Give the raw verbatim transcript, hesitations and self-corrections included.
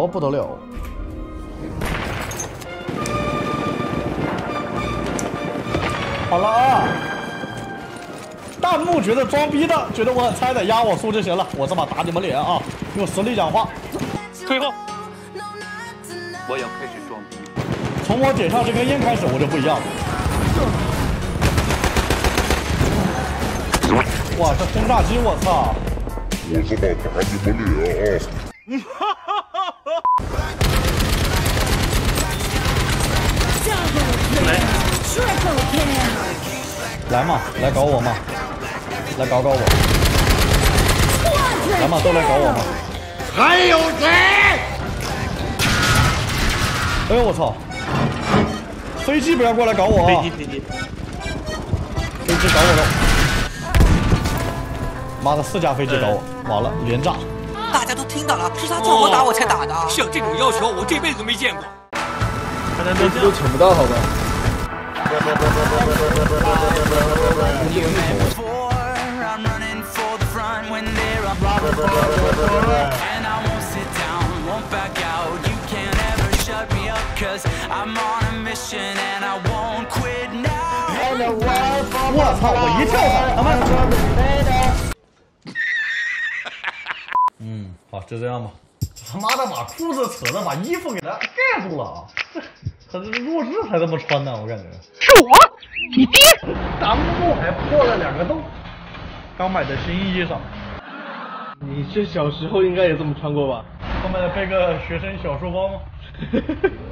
了不得了！好了啊！弹幕觉得装逼的，觉得我很菜的，压我输就行了，我这把打你们脸啊！用实力讲话。 退后！我要开始装逼。 从我点上这根烟开始，我就不一样了。哇，这轰炸机，我操！ 我这把打你们脸啊！ 来嘛，来搞我嘛，来搞搞我，来嘛，都来搞我嘛！ 还有谁？ 哎呦我操！飞机不要过来搞我啊！ 飞机飞机， 飞机搞我了！妈的，四架飞机搞我，完了，连炸！ 大家都听到了，是他叫我打我才打的。 像这种要求，我这辈子都没见过。 飞机都抢不到，好吧？ 我操！我一跳伞，他妈！嗯，好，就这样吧。他妈的，把裤子扯了，把衣服给他盖住了啊！这他这弱智才这么穿呢，我感觉。 是我，你爹。 裆部还破了两个洞，刚买的新衣裳。 你这小时候应该也这么穿过吧？ 后面背个学生小书包吗？